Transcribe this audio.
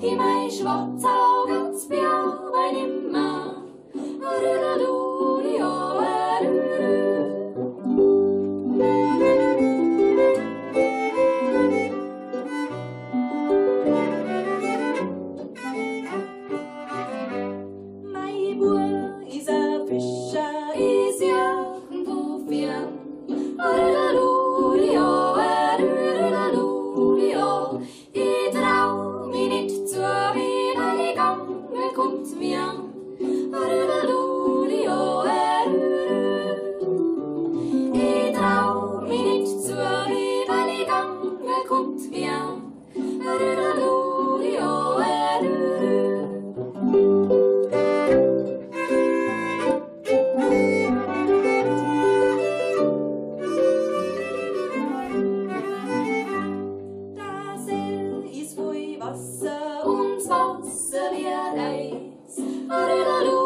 i mei schwarzaugen Spiel bei nimmer. Mei Bub is a Fischer, is irgendwo fern. Ich trau mich nicht zu weh, weil ich gange kommt mir. Ich trau mich nicht zu weh, weil ich gange kommt mir. Wasser und das Wasser wird Eis.